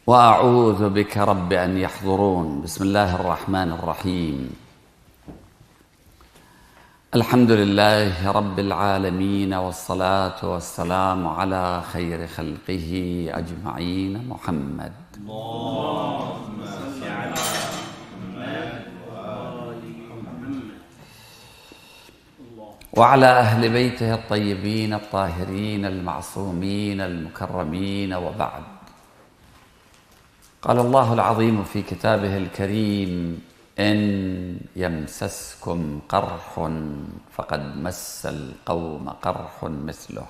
وأعوذ بك رب أن يحضرون. بسم الله الرحمن الرحيم. الحمد لله رب العالمين، والصلاة والسلام على خير خلقه أجمعين محمد. اللهم صل على محمد وآل محمد وعلى أهل بيته الطيبين الطاهرين المعصومين المكرمين، وبعد. قال الله العظيم في كتابه الكريم: إن يمسسكم قرح فقد مس القوم قرح مثله،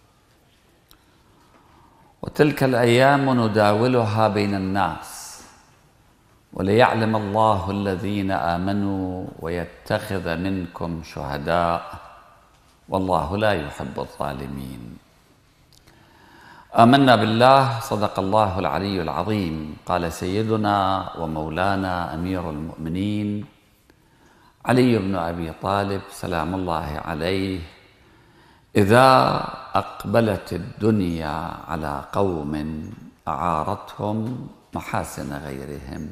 وتلك الأيام نداولها بين الناس، وليعلم الله الذين آمنوا ويتخذ منكم شهداء، والله لا يحب الظالمين. آمنا بالله، صدق الله العلي العظيم. قال سيدنا ومولانا أمير المؤمنين علي بن أبي طالب سلام الله عليه: إذا أقبلت الدنيا على قوم أعارتهم محاسن غيرهم،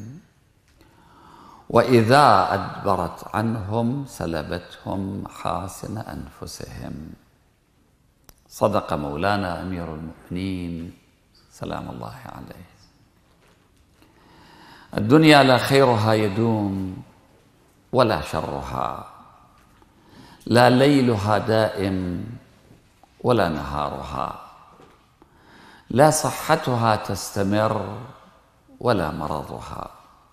وإذا أدبرت عنهم سلبتهم محاسن أنفسهم. صدق مولانا أمير المؤمنين سلام الله عليه. الدنيا لا خيرها يدوم ولا شرها، لا ليلها دائم ولا نهارها، لا صحتها تستمر ولا مرضها.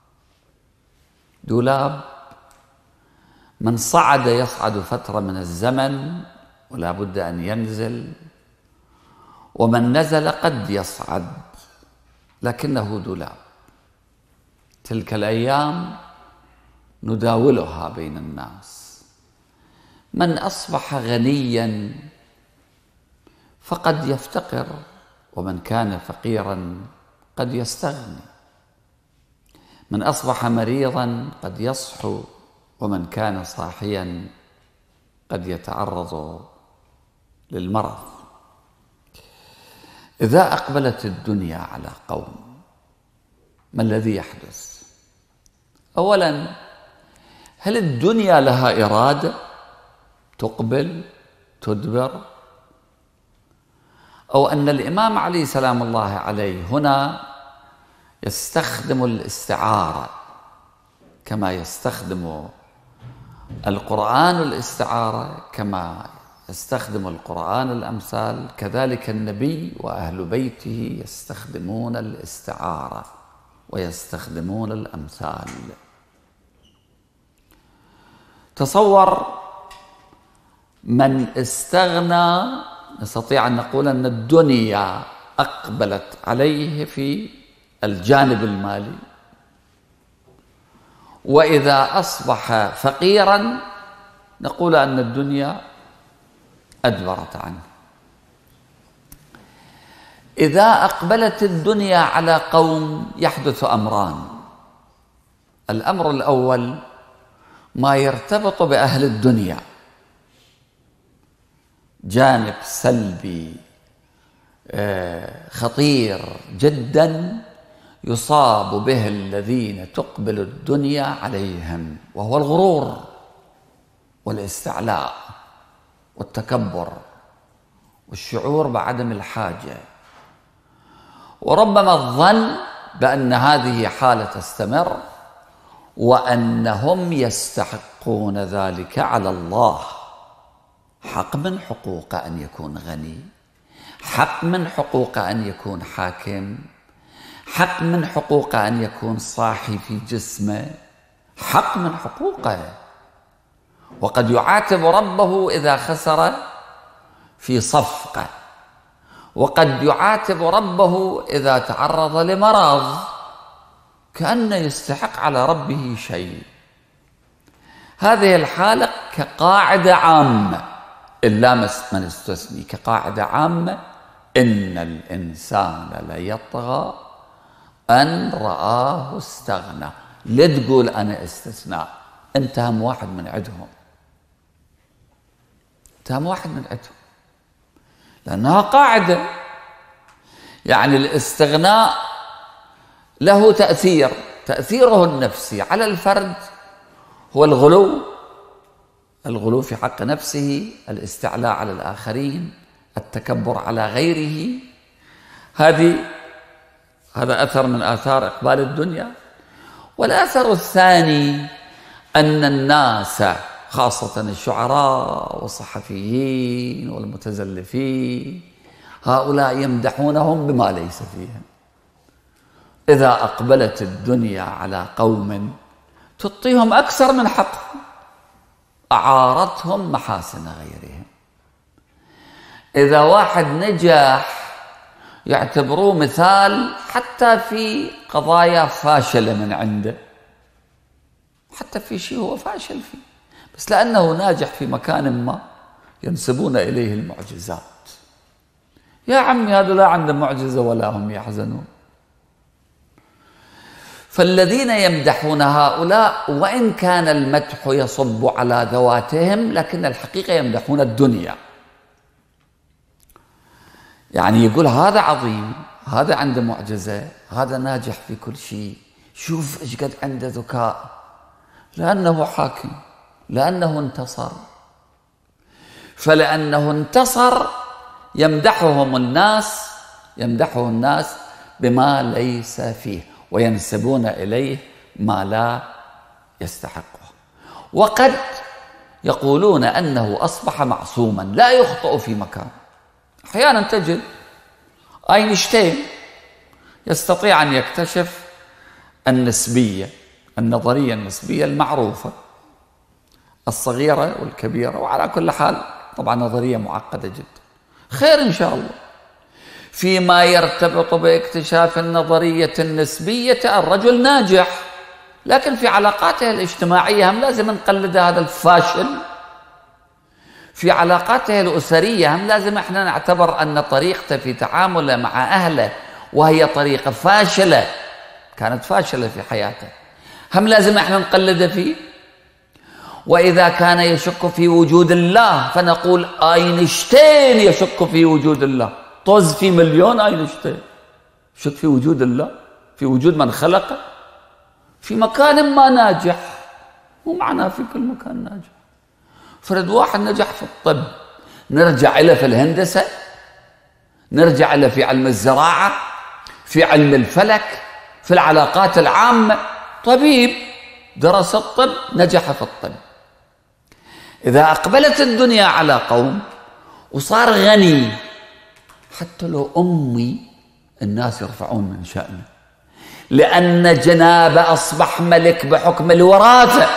دولاب من صعد يصعد فترة من الزمن ولا بد أن ينزل، ومن نزل قد يصعد لكنه دولاب. تلك الأيام نداولها بين الناس. من أصبح غنيا فقد يفتقر، ومن كان فقيرا قد يستغني. من أصبح مريضا قد يصحو، ومن كان صاحيا قد يتعرض للمرض. إذا أقبلت الدنيا على قوم، ما الذي يحدث؟ أولا، هل الدنيا لها إرادة تقبل تدبر؟ أو أن الإمام علي سلام الله عليه هنا يستخدم الاستعارة كما يستخدم القرآن الاستعارة، كما يستخدم القرآن الأمثال، كذلك النبي وأهل بيته يستخدمون الاستعارة ويستخدمون الأمثال. تصور من استغنى، نستطيع أن نقول أن الدنيا أقبلت عليه في الجانب المالي، وإذا أصبح فقيرا نقول أن الدنيا أدبرت عنه. إذا أقبلت الدنيا على قوم يحدث أمران. الأمر الأول ما يرتبط بأهل الدنيا، جانب سلبي خطير جدا يصاب به الذين تقبل الدنيا عليهم، وهو الغرور والاستعلاء والتكبر والشعور بعدم الحاجة، وربما الظن بأن هذه حالة تستمر وأنهم يستحقون ذلك على الله. حق من حقوق أن يكون غني، حق من حقوق أن يكون حاكم، حق من حقوقه أن يكون صاحي في جسمه، حق من حقوقه. وقد يعاتب ربه إذا خسر في صفقة، وقد يعاتب ربه إذا تعرض لمرض، كأنه يستحق على ربه شيء. هذه الحالة كقاعدة عامة، إلا من استثني، كقاعدة عامة: إن الإنسان ليطغى أن رآه استغنى. لا تقول أنا استثناء، أنت هم واحد من عندهم، أنت هم واحد من عندهم، لأنها قاعدة. يعني الاستغناء له تأثيره النفسي على الفرد هو الغلو في حق نفسه، الاستعلاء على الآخرين، التكبر على غيره. هذا أثر من آثار إقبال الدنيا. والأثر الثاني أن الناس خاصة الشعراء والصحفيين والمتزلفين هؤلاء يمدحونهم بما ليس فيهم. إذا أقبلت الدنيا على قوم تعطيهم أكثر من حقهم، أعارتهم محاسن غيرهم. إذا واحد نجح يعتبروه مثال حتى في قضايا فاشلة من عنده، حتى في شيء هو فاشل فيه، بس لأنه ناجح في مكان ما ينسبون إليه المعجزات. يا عمي هذا لا عنده معجزة ولا هم يحزنون. فالذين يمدحون هؤلاء وإن كان المدح يصب على ذواتهم، لكن الحقيقة يمدحون الدنيا. يعني يقول هذا عظيم، هذا عنده معجزة، هذا ناجح في كل شيء، شوف ايش قد عنده ذكاء، لأنه حاكم، لأنه انتصر. فلأنه انتصر يمدحه الناس بما ليس فيه، وينسبون إليه ما لا يستحقه. وقد يقولون أنه أصبح معصوما لا يخطئ في مكان. أحيانا تجد أينشتاين يستطيع أن يكتشف النظرية النسبية المعروفة الصغيرة والكبيرة، وعلى كل حال طبعا نظرية معقدة جدا، خير إن شاء الله. فيما يرتبط باكتشاف النظرية النسبية الرجل ناجح، لكن في علاقاته الاجتماعية هم لازم نقلد هذا الفاشل. في علاقاته الأسرية هم لازم احنا نعتبر أن طريقته في تعامله مع أهله وهي طريقة فاشلة، كانت فاشلة في حياته، هم لازم احنا نقلده فيه. وإذا كان يشك في وجود الله فنقول أينشتاين يشك في وجود الله. طز في مليون أينشتاين يشك في وجود الله، في وجود من خلقه، في مكان ما ناجح، مو معناه في كل مكان ناجح. فرد واحد نجح في الطب نرجع له في الهندسة، نرجع له في علم الزراعة، في علم الفلك، في العلاقات العامة. طبيب درس الطب نجح في الطب. إذا أقبلت الدنيا على قوم وصار غني، حتى لو أمي الناس يرفعون من شأنه، لأن جنابه أصبح ملك بحكم الوراثة،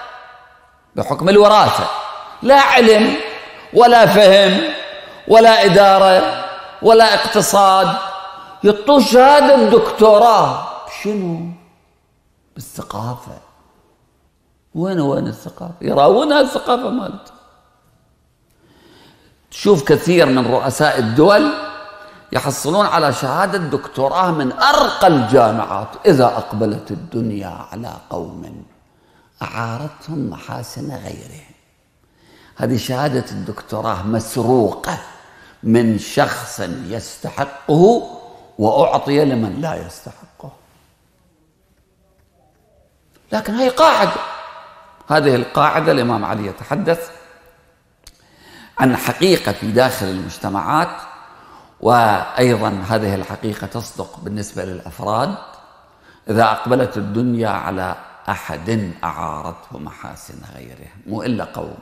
لا علم ولا فهم ولا إدارة ولا اقتصاد، يعطوه شهادة دكتوراه. شنو؟ بالثقافة. وين الثقافة؟ يراونها الثقافة مالته. تشوف كثير من رؤساء الدول يحصلون على شهادة دكتوراه من أرقى الجامعات. إذا أقبلت الدنيا على قوم أعارتهم محاسن غيرهم. هذه شهادة الدكتوراه مسروقة من شخص يستحقه وأعطي لمن لا يستحقه. لكن هي قاعدة، هذه القاعدة الإمام علي يتحدث عن حقيقة في داخل المجتمعات، وأيضا هذه الحقيقة تصدق بالنسبة للأفراد. إذا أقبلت الدنيا على أحد أعارته محاسن غيره، مو إلا قوم.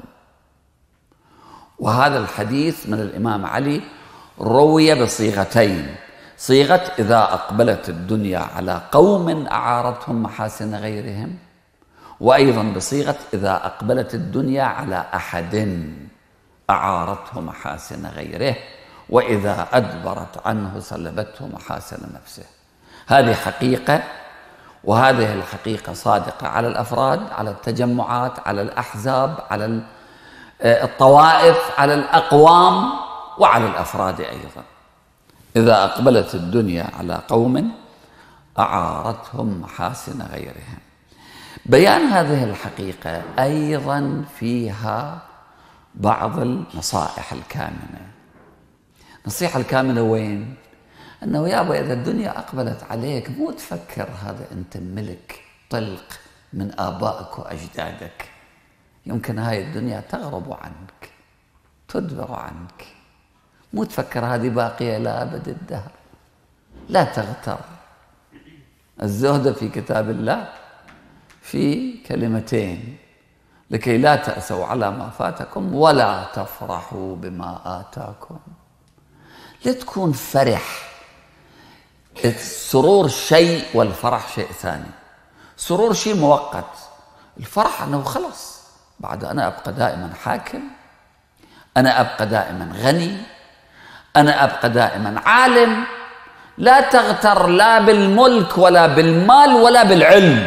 وهذا الحديث من الإمام علي روي بصيغتين: صيغة إذا أقبلت الدنيا على قوم أعارتهم محاسن غيرهم، وأيضا بصيغة إذا أقبلت الدنيا على أحد أعارته محاسن غيره، وإذا أدبرت عنه سلبته محاسن نفسه. هذه حقيقة، وهذه الحقيقة صادقة على الأفراد، على التجمعات، على الأحزاب، على الطوائف، على الأقوام، وعلى الأفراد أيضا. إذا أقبلت الدنيا على قوم أعارتهم محاسن غيرهم. بيان هذه الحقيقة أيضا فيها بعض النصائح الكامنة. النصيحة الكامنة وين؟ أنه يابا إذا الدنيا أقبلت عليك مو تفكر هذا أنت ملك طلق من آبائك وأجدادك، يمكن هاي الدنيا تغرب عنك تدبر عنك، مو تفكر هذه باقية إلى أبد الدهر. لا تغتر. الزهد في كتاب الله في كلمتين: لكي لا تأسوا على ما فاتكم ولا تفرحوا بما آتاكم. لا تكون فرح. السرور شيء والفرح شيء ثاني. سرور شيء مؤقت، الفرح أنه خلص بعد أنا أبقى دائما حاكم، أنا أبقى دائما غني، أنا أبقى دائما عالم. لا تغتر لا بالملك ولا بالمال ولا بالعلم.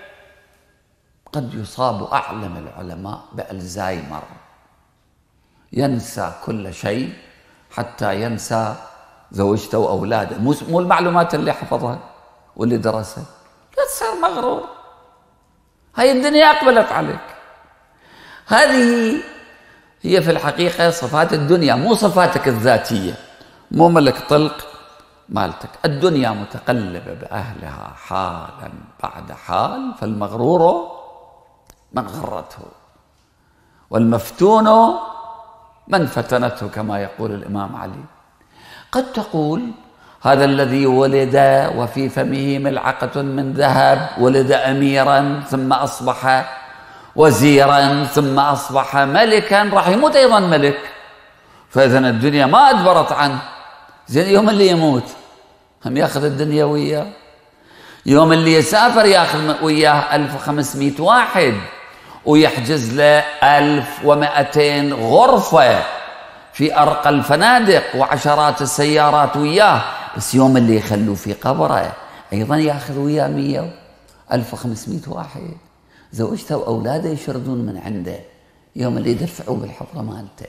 قد يصاب أعلم العلماء بألزايمر، ينسى كل شيء حتى ينسى زوجته وأولاده، مو المعلومات اللي حفظها واللي درسها. لا تصير مغرور. هاي الدنيا أقبلت عليك. هذه هي في الحقيقة صفات الدنيا، مو صفاتك الذاتية، مو ملك طلق مالتك. الدنيا متقلبة بأهلها حالا بعد حال، فالمغرور من غرته والمفتون من فتنته كما يقول الإمام علي. قد تقول هذا الذي ولد وفي فمه ملعقة من ذهب ولد أميرا ثم أصبح وزيرا ثم أصبح ملكا، راح يموت أيضا ملك، فإذا الدنيا ما أدبرت عنه. زين يوم اللي يموت هم ياخذ الدنيا وياه، يوم اللي يسافر ياخذ وياه 1500 واحد ويحجز له 1200 غرفة في أرقى الفنادق وعشرات السيارات وياه، بس يوم اللي يخلوه في قبره أيضا ياخذ وياه 100 1500 واحد، زوجته وأولاده يشردون من عنده يوم اللي يدفعوا بالحفرة مالته.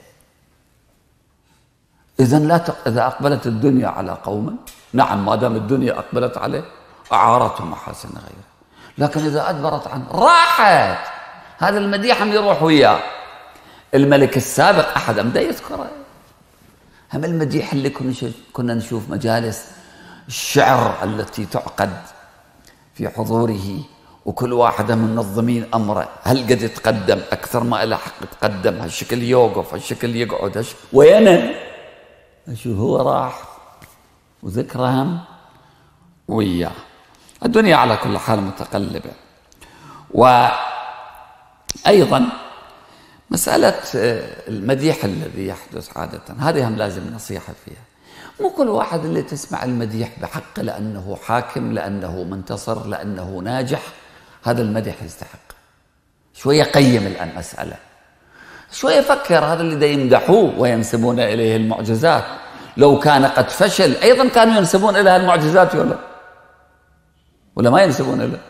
إذا أقبلت الدنيا على قوم، نعم ما دام الدنيا أقبلت عليه أعارتهم محاسن غيره، لكن إذا أدبرت عنه راحت. هذا المديح هم يروح وياه. الملك السابق أحد أمدا يذكره، هم المديح اللي كنا نشوف مجالس الشعر التي تعقد في حضوره، وكل واحد منظمين أمره، هل قد يتقدم أكثر ما له حق يتقدم، هالشكل يوقف هالشكل يقعد، وين أشوف هو راح وذكرهم وياه. الدنيا على كل حال متقلبة. وأيضا مسألة المديح الذي يحدث عادة هذه هم لازم نصيحة فيها. مو كل واحد اللي تسمع المديح بحق لأنه حاكم، لأنه منتصر، لأنه ناجح هذا المديح يستحق. شوية قيم الآن مسألة، شوية فكر. هذا اللي دا يمدحوه وينسبون إليه المعجزات لو كان قد فشل أيضا كانوا ينسبون إليه المعجزات ولا ما ينسبون إليه.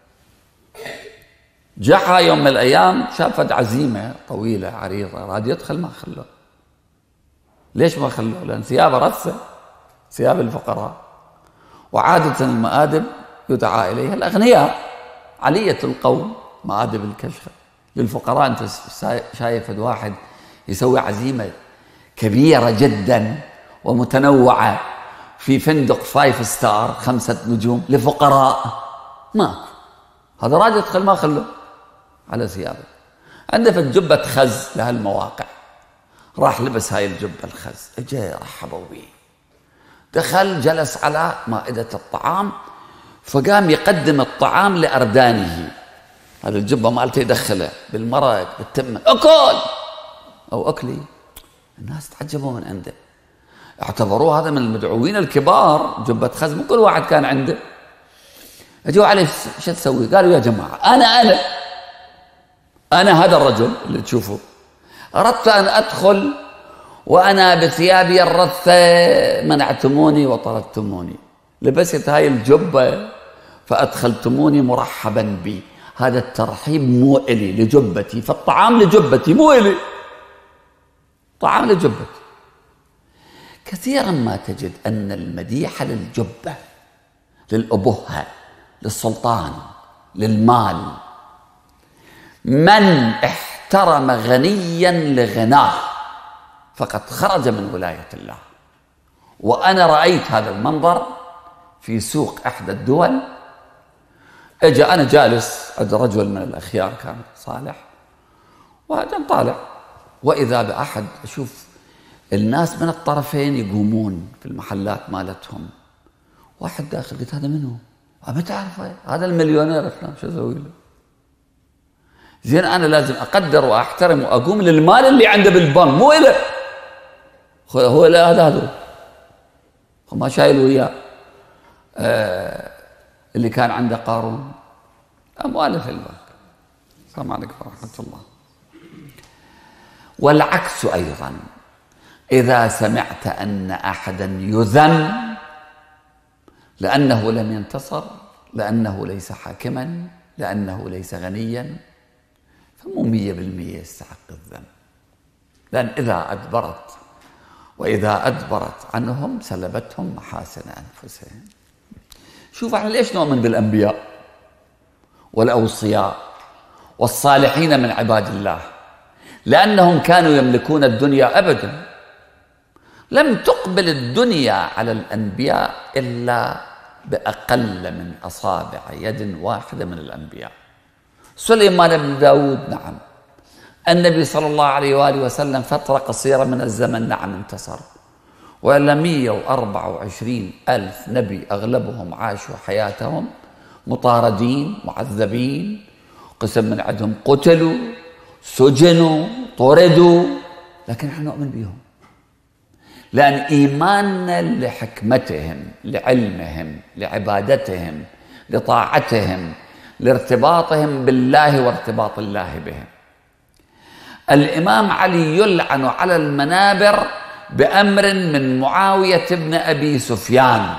جحا يوم من الأيام شافت عزيمة طويلة عريضة، راد يدخل ما خلوه. ليش ما خلوه؟ لأن ثيابه رثة، ثياب الفقراء، وعادة المآدب يدعى إليها الأغنياء علية القوم، مآدب الكشخة. للفقراء أنت شايف واحد يسوي عزيمة كبيرة جدا ومتنوعة في فندق 5 ستار 5 نجوم لفقراء، ماكو. هذا راد يدخل ما خلوه على ثيابه. عنده في جبة خز لهالمواقع، راح لبس هاي الجبة الخز، اجا رحبوا بيه، دخل جلس على مائدة الطعام، فقام يقدم الطعام لأردانه. هذا الجبة مالته يدخله بالمرق بالتمة، أكل أو أكلي. الناس تعجبوا من عنده، اعتبروه هذا من المدعوين الكبار. جبة خز مو كل واحد كان عنده. اجوا عليه شو تسوي؟ قالوا يا جماعة أنا هذا الرجل اللي تشوفه، أردت أن أدخل وأنا بثيابي الرثة منعتموني وطردتموني، لبست هاي الجبة فأدخلتموني مرحبا بي. هذا الترحيب مو إلي، لجبتي، فالطعام لجبتي مو إلي، طعام لجبتي. كثيرا ما تجد أن المديح للجبة، للأبهة، للسلطان، للمال. من احترم غنيا لغناه فقد خرج من ولاية الله، وأنا رأيت هذا المنظر في سوق إحدى الدول. أنا جالس عند رجل من الأخيار كان صالح، وبعدين طالع وإذا بأحد أشوف الناس من الطرفين يقومون في المحلات مالتهم. واحد داخل قلت هذا منو؟ ما تعرفه، هذا المليونير فلان، شو أسوي له؟ زين أنا لازم أقدر وأحترم وأقوم للمال اللي عنده بالبنك، مو إله. هو لا، هذا ما شايل وياه اللي كان عنده قارون أمواله في البنك. السلام عليكم ورحمة الله. والعكس أيضا، إذا سمعت أن أحدا يذم لأنه لم ينتصر، لأنه ليس حاكما، لأنه ليس غنيا، فمو 100% يستحق الذم. لأن إذا أدبرت وإذا أدبرت عنهم سلبتهم محاسن أنفسهم. شوف احنا ليش نؤمن بالأنبياء والأوصياء والصالحين من عباد الله؟ لأنهم كانوا يملكون الدنيا أبدا. لم تقبل الدنيا على الأنبياء إلا بأقل من أصابع يد واحدة من الأنبياء. سليمان بن داود نعم، النبي صلى الله عليه وآله وسلم فترة قصيرة من الزمن نعم انتصر، وإلا 124 ألف نبي أغلبهم عاشوا حياتهم مطاردين معذبين، قسم من عندهم قتلوا سجنوا طردوا، لكن نحن نؤمن بهم لأن إيماننا لحكمتهم لعلمهم لعبادتهم لطاعتهم لارتباطهم بالله وارتباط الله بهم. الإمام علي يلعن على المنابر بأمر من معاوية بن أبي سفيان،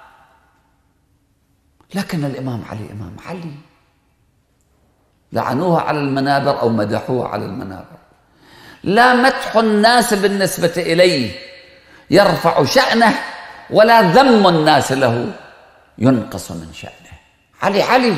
لكن الإمام علي إمام علي، لعنوه على المنابر أو مدحوه على المنابر. لا مدح الناس بالنسبة إليه يرفع شأنه، ولا ذم الناس له ينقص من شأنه. علي علي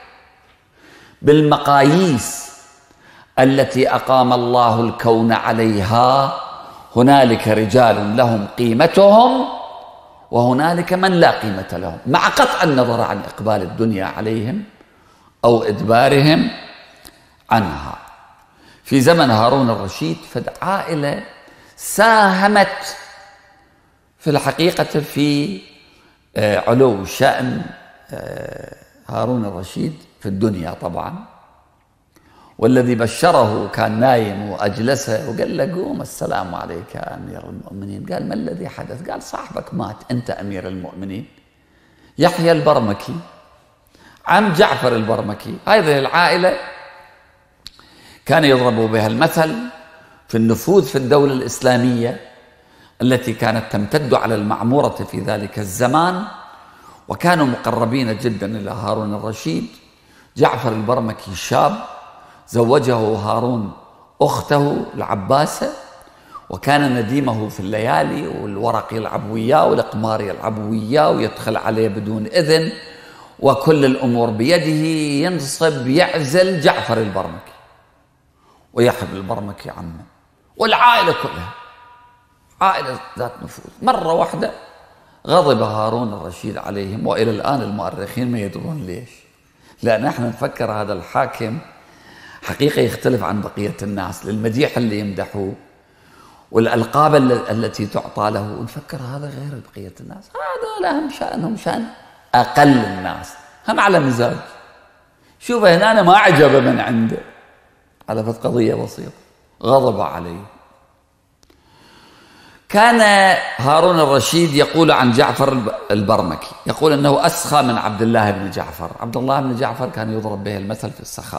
بالمقاييس التي أقام الله الكون عليها. هنالك رجال لهم قيمتهم وهنالك من لا قيمة لهم، مع قطع النظر عن إقبال الدنيا عليهم أو إدبارهم عنها. في زمن هارون الرشيد فد عائلة ساهمت في الحقيقة في علو شأن هارون الرشيد في الدنيا طبعا. والذي بشره كان نايم وأجلسه وقال له قوم السلام عليك يا أمير المؤمنين. قال ما الذي حدث؟ قال صاحبك مات، أنت أمير المؤمنين. يحيى البرمكي عم جعفر البرمكي، هذه العائلة كان يضرب بها المثل في النفوذ في الدولة الإسلامية التي كانت تمتد على المعمورة في ذلك الزمان، وكانوا مقربين جدا إلى هارون الرشيد. جعفر البرمكي شاب زوجه هارون أخته العباسة، وكان نديمه في الليالي، والورق يلعب وياه والقمار يلعب وياه ويدخل عليه بدون إذن، وكل الأمور بيده. ينصب يعزل جعفر البرمكي ويحب البرمكي عمه، والعائلة كلها عائلة ذات نفوذ. مرة واحدة غضب هارون الرشيد عليهم، وإلى الآن المؤرخين ما يدرون ليش، لأن احنا نفكر هذا الحاكم حقيقة يختلف عن بقية الناس، للمديح اللي يمدحوه والألقاب التي تعطى له، ونفكر هذا غير بقية الناس. هذا لهم شأنهم شأن أقل الناس، هم على مزاج. شوف هنا أنا ما عجبه من عنده، على قضية بسيطة غضب عليه. كان هارون الرشيد يقول عن جعفر البرمكي، يقول أنه أسخى من عبد الله بن جعفر. عبد الله بن جعفر كان يضرب به المثل في السخاء،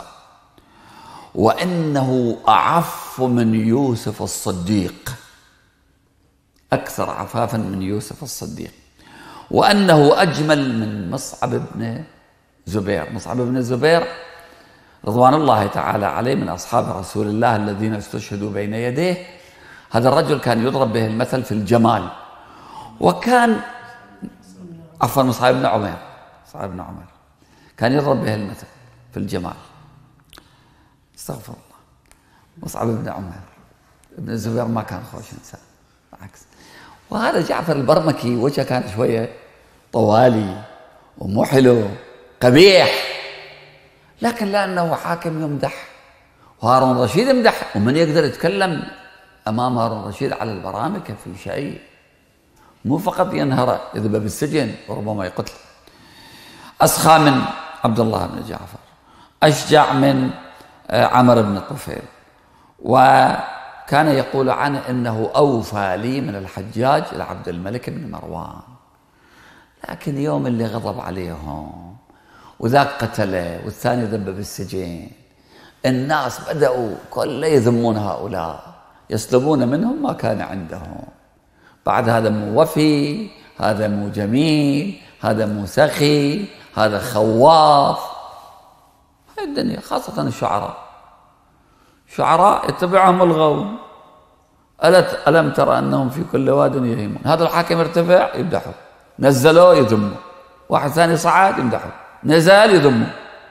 وإنه أعف من يوسف الصديق، أكثر عفافا من يوسف الصديق، وأنه أجمل من مصعب بن زبير. مصعب بن زبير رضوان الله تعالى عليه من أصحاب رسول الله الذين استشهدوا بين يديه. هذا الرجل كان يضرب به المثل في الجمال، وكان عفوا مصعب بن عمير، مصعب بن عمير كان يضرب به المثل في الجمال. استغفر الله. مصعب بن عمير ابن الزبير ما كان خوش إنسان، بالعكس. وهذا جعفر البرمكي وجهه كان شوية طوالي ومو حلو قبيح، لكن لأنه حاكم يمدح وهارون الرشيد يمدح، ومن يقدر يتكلم أمام هارون الرشيد على البرامكة في شيء، مو فقط ينهره يذهب بالسجن وربما يقتل. أسخى من عبد الله بن جعفر، أشجع من عمرو بن الطفيل، وكان يقول عنه إنه أوفى لي من الحجاج إلى عبد الملك بن مروان. لكن يوم اللي غضب عليهم وذاك قتله والثاني ذب بالسجن، الناس بدأوا كله يذمون هؤلاء، يسلبون منهم ما كان عندهم. بعد هذا مو وفي، هذا مو جميل، هذا مو سخي، هذا خواف. هاي الدنيا خاصة الشعراء، شعراء يتبعهم الغول. ألم ترى أنهم في كل واد يهيمون. هذا الحاكم ارتفع يمدحه، نزلوه يذمه، واحد ثاني صعد يمدحه، نزل يذمه.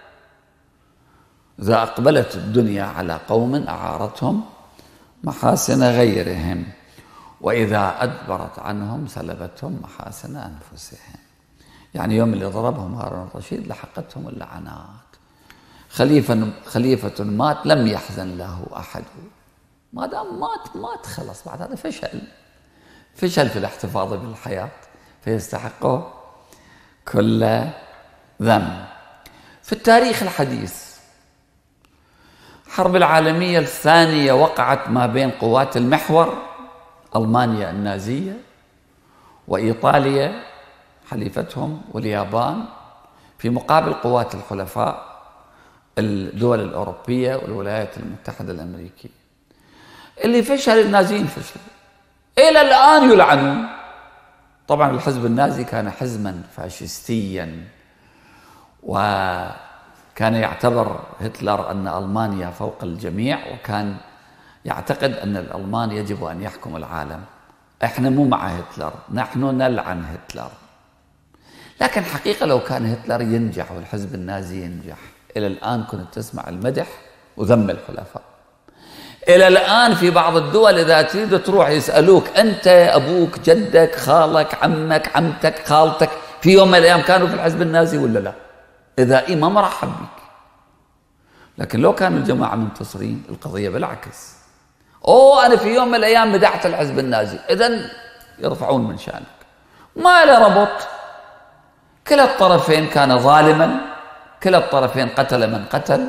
إذا أقبلت الدنيا على قوم أعارتهم محاسن غيرهم، وإذا أدبرت عنهم سلبتهم محاسن أنفسهم. يعني يوم اللي ضربهم هارون الرشيد لحقتهم اللعنات. خليفة مات لم يحزن له أحد، ما دام مات خلص. بعد هذا فشل في الاحتفاظ بالحياة، فيستحقه كل ذنب. في التاريخ الحديث الحرب العالمية الثانية وقعت ما بين قوات المحور ألمانيا النازية وإيطاليا حليفتهم واليابان، في مقابل قوات الحلفاء الدول الأوروبية والولايات المتحدة الأمريكية. اللي فشل النازيين فشلوا إلى الآن يلعنون. طبعا الحزب النازي كان حزبا فاشستيا، وكان يعتبر هتلر أن ألمانيا فوق الجميع، وكان يعتقد أن الألمان يجب أن يحكم العالم. احنا مو مع هتلر، نحن نلعن هتلر. لكن حقيقة لو كان هتلر ينجح والحزب النازي ينجح، إلى الآن كنت تسمع المدح وذم الحلفاء. إلى الآن في بعض الدول إذا تريد تروح يسألوك أنت أبوك جدك خالك عمك عمتك خالتك في يوم من الأيام كانوا في الحزب النازي ولا لا؟ إذا ما مرحب بك. لكن لو كانوا الجماعة منتصرين القضية بالعكس، أنا في يوم من الأيام مدحت الحزب النازي، إذن يرفعون من شأنك. ما له ربط. كلا الطرفين كان ظالما، كلا الطرفين قتل من قتل.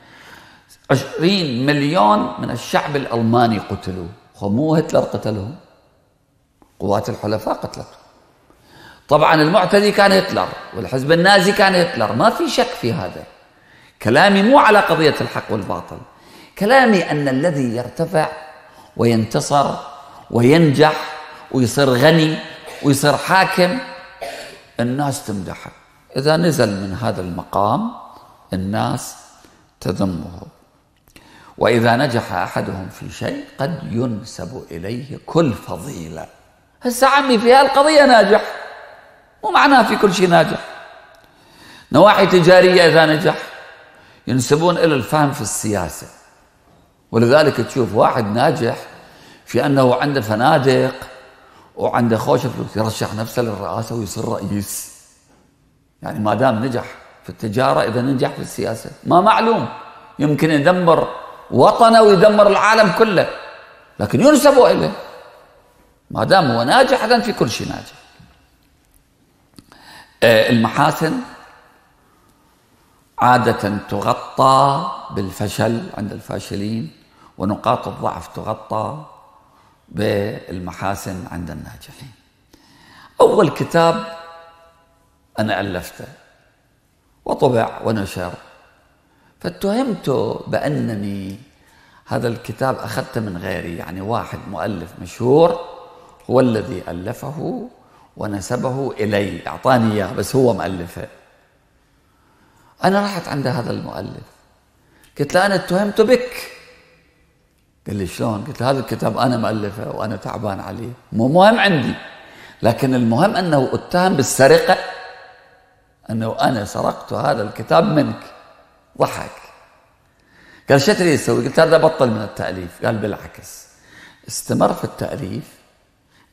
20 مليون من الشعب الألماني قتلوا، مو هتلر قتلهم، قوات الحلفاء قتلتهم. طبعا المعتدي كان هتلر والحزب النازي كان هتلر، ما في شك في هذا. كلامي مو على قضية الحق والباطل، كلامي أن الذي يرتفع وينتصر وينجح ويصير غني ويصير حاكم الناس تمدحه، إذا نزل من هذا المقام الناس تذمه. وإذا نجح أحدهم في شيء قد ينسب إليه كل فضيلة. هسه عمي في هالقضية ناجح، مو معناه في كل شيء ناجح. نواحي تجارية إذا نجح ينسبون إلى الفهم في السياسة، ولذلك تشوف واحد ناجح في أنه عنده فنادق وعنده خوش فلوس يرشح نفسه للرئاسة ويصير رئيس. يعني ما دام نجح في التجارة إذا ننجح في السياسة ما معلوم، يمكن يدمر وطنه ويدمر العالم كله، لكن ينسب إليه. ما دام هو ناجح إذن في كل شيء ناجح. المحاسن عادة تغطى بالفشل عند الفاشلين، ونقاط الضعف تغطى بالمحاسن عند الناجحين. أول كتاب أنا ألفته وطبع ونشر، فاتهمت بأنني هذا الكتاب أخذته من غيري، يعني واحد مؤلف مشهور هو الذي ألفه ونسبه إلي، أعطاني إياه بس هو مؤلفه. أنا رحت عند هذا المؤلف قلت له أنا اتهمت بك. قال لي شلون؟ قلت له هذا الكتاب أنا مؤلفه وأنا تعبان عليه، مو مهم عندي، لكن المهم أنه اتهم بالسرقة، أنه أنا سرقت هذا الكتاب منك. ضحك قال شو تريد تسوي؟ قلت هذا بطل من التأليف. قال بالعكس، استمر في التأليف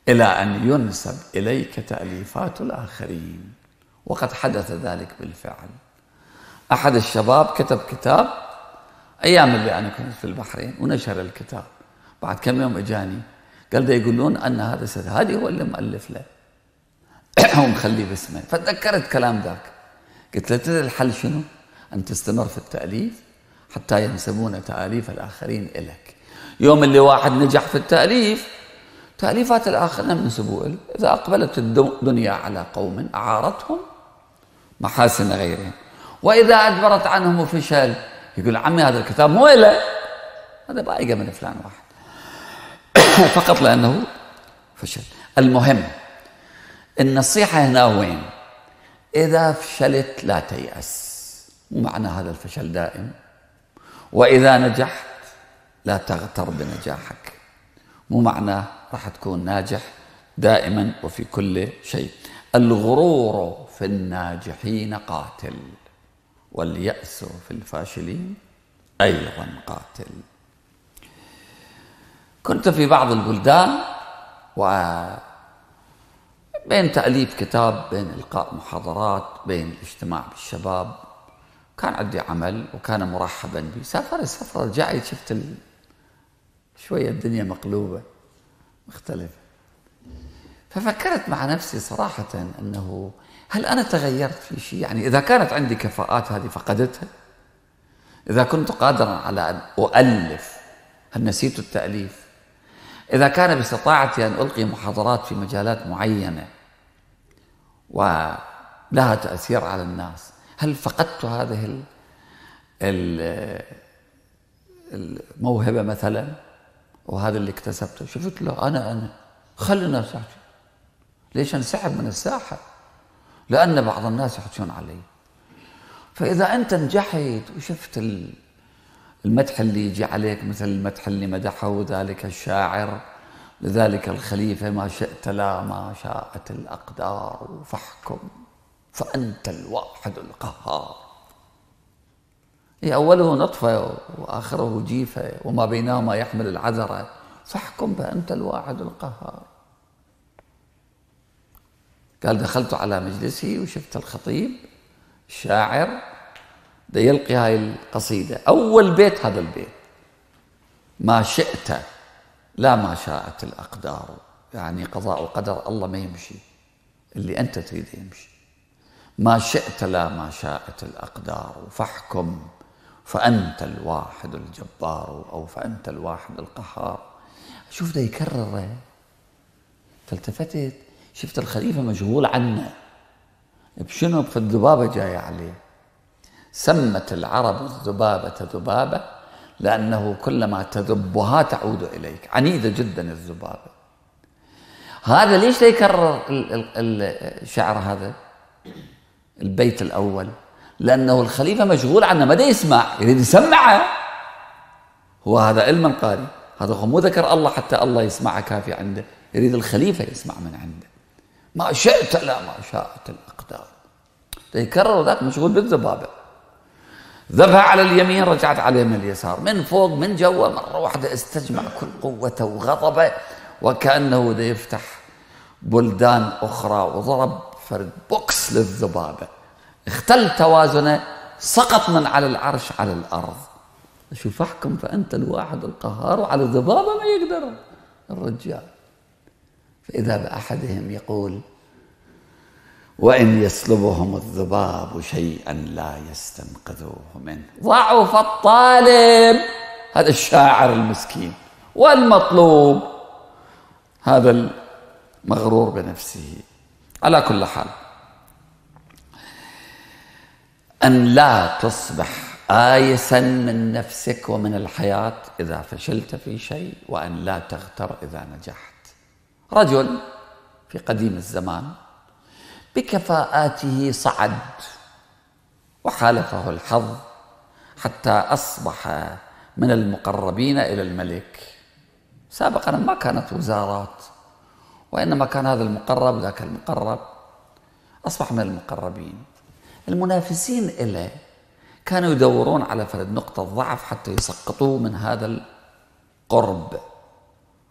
إلى أن ينسب إليك تأليفات الآخرين. وقد حدث ذلك بالفعل. أحد الشباب كتب كتاب أيام اللي أنا كنت في البحرين ونشر الكتاب. بعد كم يوم إجاني قال ده يقولون أن هذا سيد هادي هو اللي مؤلف له ومخليه باسمه. فتذكرت كلام ذاك، قلت له تدري الحل شنو؟ أن تستمر في التأليف حتى ينسبون تأليف الآخرين إليك. يوم اللي واحد نجح في التأليف تأليفات الآخرين ينسبوا له. إذا أقبلت الدنيا على قوم أعارتهم محاسن غيرهم، وإذا أدبرت عنهم وفشل يقول عمي هذا الكتاب مو إله، هذا بايقة من فلان واحد فقط لأنه فشل. المهم النصيحة هنا وين؟ إذا فشلت لا تيأس، مو معنى هذا الفشل دائم. وإذا نجحت لا تغتر بنجاحك، مو معناه راح تكون ناجح دائما وفي كل شيء. الغرور في الناجحين قاتل، واليأس في الفاشلين أيضا قاتل. كنت في بعض البلدان وبين تأليف كتاب، بين إلقاء محاضرات، بين الاجتماع بالشباب، كان عندي عمل وكان مرحبا بي. سافر رجعت شفت شوية الدنيا مقلوبة مختلفة. ففكرت مع نفسي صراحة أنه هل أنا تغيرت في شيء؟ يعني إذا كانت عندي كفاءات هذه فقدتها، إذا كنت قادرا على أن أؤلف هل نسيت التأليف؟ إذا كان باستطاعتي أن ألقي محاضرات في مجالات معينة ولها تأثير على الناس، هل فقدت هذه الموهبة مثلا؟ وهذا اللي اكتسبته. شفت له أنا خلي الناس يحكي، ليش انسحب من الساحة؟ لأن بعض الناس يحكون علي. فإذا أنت نجحت وشفت المدح اللي يجي عليك، مثل المدح اللي مدحه ذلك الشاعر لذلك الخليفة: ما شئت لا ما شاءت الأقدار فاحكم فأنت الواحد القهار. أوله نطفة وآخره جيفة وما بينهما يحمل العذرة، فاحكم فأنت الواحد القهار. قال دخلت على مجلسي وشفت الخطيب الشاعر ده يلقي هاي القصيدة. أول بيت هذا البيت: ما شئت لا ما شاءت الأقدار، يعني قضاء وقدر الله ما يمشي، اللي أنت تريده يمشي. ما شئت لا ما شاءت الأقدار فاحكم فأنت الواحد الجبار، أو فأنت الواحد القهار. شوف ده يكرره. فالتفتت شفت الخليفة مشغول عنه بشنو؟ في الذبابة جاية عليه. سمت العرب الذبابة ذبابة لأنه كلما تذبها تعود إليك. عنيدة جدا الذبابة. هذا ليش يكرر الشعر هذا البيت الأول؟ لأنه الخليفة مشغول عنه، ما دا يسمع، يريد يسمعه. هو هذا علم القارئ، هذا هو مو ذكر الله حتى الله يسمعه كافي عنده، يريد الخليفة يسمع من عنده. ما شئت لا ما شاءت الأقدار. يكرر ذاك مشغول بالذبابة. ذبها على اليمين رجعت عليه من اليسار، من فوق من جوا، مرة واحدة استجمع كل قوته وغضبه وكأنه دا يفتح بلدان أخرى، وضرب فرد بوكس للذبابة، اختل توازنه، سقط من على العرش على الأرض. شوف احكم فأنت الواحد القهار، وعلى الذبابة ما يقدر الرجال. فإذا بأحدهم يقول: وإن يسلبهم الذباب شيئا لا يستنقذوه منه. ضعف الطالب، هذا الشاعر المسكين، والمطلوب هذا المغرور بنفسه. على كل حال، أن لا تصبح آيسا من نفسك ومن الحياة إذا فشلت في شيء، وأن لا تغتر إذا نجحت. رجل في قديم الزمان بكفاءاته صعد وحالفه الحظ حتى أصبح من المقربين إلى الملك. سابقا ما كانت وزارات، وإنما كان هذا المقرب ذاك المقرب، أصبح من المقربين. المنافسين إليه كانوا يدورون على فرد نقطة ضعف حتى يسقطوه من هذا القرب،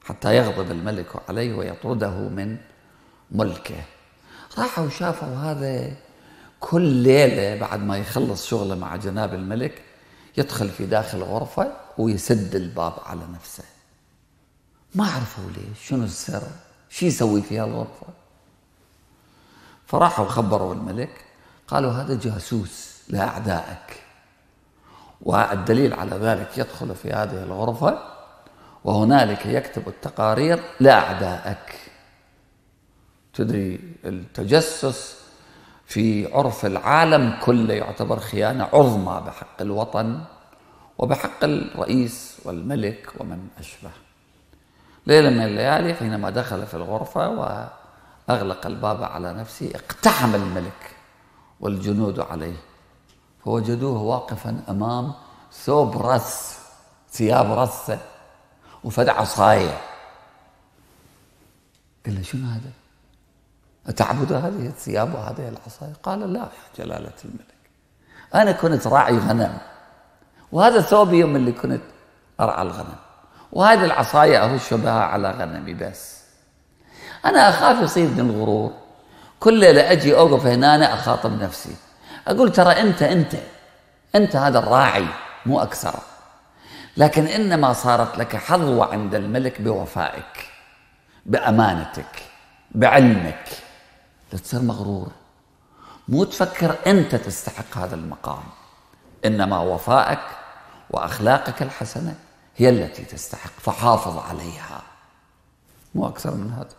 حتى يغضب الملك عليه ويطرده من ملكه. راحوا وشافوا هذا كل ليلة بعد ما يخلص شغله مع جناب الملك يدخل في داخل غرفة ويسد الباب على نفسه. ما عرفوا ليش، شنو السر، شو يسوي فيها الغرفة. فراحوا خبروا الملك، قالوا هذا جاسوس لأعدائك، والدليل على ذلك يدخل في هذه الغرفة وهنالك يكتب التقارير لأعدائك. تدري التجسس في عرف العالم كله يعتبر خيانة عظمى بحق الوطن وبحق الرئيس والملك ومن أشبه. ليلة من الليالي حينما دخل في الغرفة وأغلق الباب على نفسه اقتحم الملك والجنود عليه، فوجدوه واقفا أمام ثوب رث، ثياب رثة وفد عصاية. قال له شنو هذا؟ أتعبد هذه الثياب وهذه العصاية؟ قال لا يا جلالة الملك، أنا كنت راعي غنم، وهذا ثوبي يوم اللي كنت أرعى الغنم، وهذه العصاية أهش بها على غنمي، بس أنا أخاف يصيبني الغرور، كل ليلة أجي أوقف هنا أنا أخاطب نفسي أقول ترى أنت هذا الراعي مو أكثر، لكن إنما صارت لك حظوة عند الملك بوفائك، بأمانتك، بعلمك، لا تصير مغرور، مو تفكر أنت تستحق هذا المقام، إنما وفائك وأخلاقك الحسنة هي التي تستحق، فحافظ عليها، مو أكثر من هذا.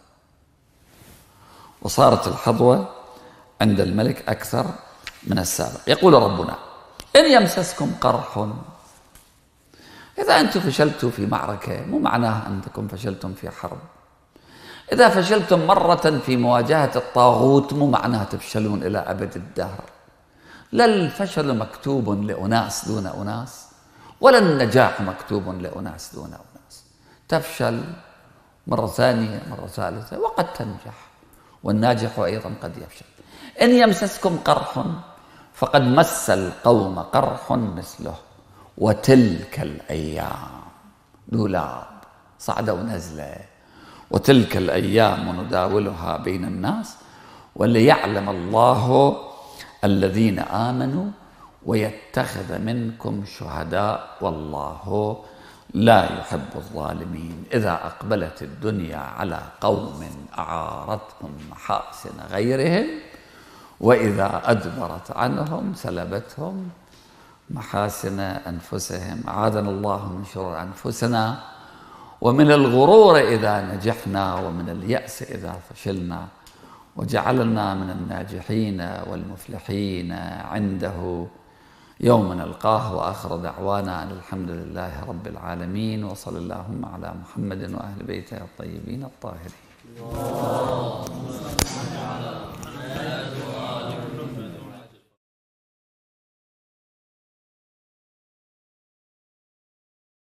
وصارت الحظوة عند الملك أكثر من السابق. يقول ربنا إن يمسسكم قرح، إذا أنتم فشلتوا في معركة مو معناه أنكم فشلتم في حرب، إذا فشلتم مرة في مواجهة الطاغوت مو معناه تفشلون إلى أبد الدهر. لا الفشل مكتوب لأناس دون أناس، ولا النجاح مكتوب لأناس دون أناس. تفشل مرة ثانية مرة ثالثة وقد تنجح، والناجح أيضا قد يفشل. إن يمسسكم قرح فقد مس القوم قرح مثله، وتلك الأيام دولاب صعدة ونزلة، وتلك الأيام نداولها بين الناس وليعلم الله الذين آمنوا ويتخذ منكم شهداء والله لا يحب الظالمين. إذا أقبلت الدنيا على قوم أعارتهم محاسن غيرهم، وإذا أدبرت عنهم سلبتهم محاسن أنفسهم. أعاذنا الله من شرور أنفسنا ومن الغرور إذا نجحنا ومن اليأس إذا فشلنا، وجعلنا من الناجحين والمفلحين عنده يوم نلقاه. وآخر دعوانا أن الحمد لله رب العالمين، وصلى اللهم على محمد وأهل بيته الطيبين الطاهرين.